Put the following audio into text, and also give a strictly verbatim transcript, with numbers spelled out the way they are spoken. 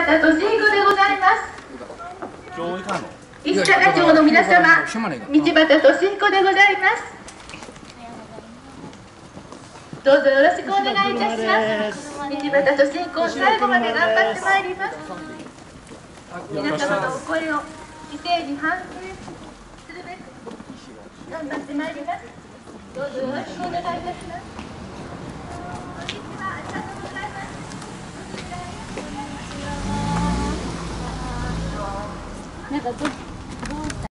端俊彦でございます。 今日行かんの？ 石坂町の皆様、道端俊彦でございます。どうぞよろしくお願いいたします。道端俊彦、最後まで頑張ってまいります。皆様のお声を市政に反映するべく頑張ってまいります。どうぞよろしくお願いいたします。こんにちは、ありがとうございます。 なんか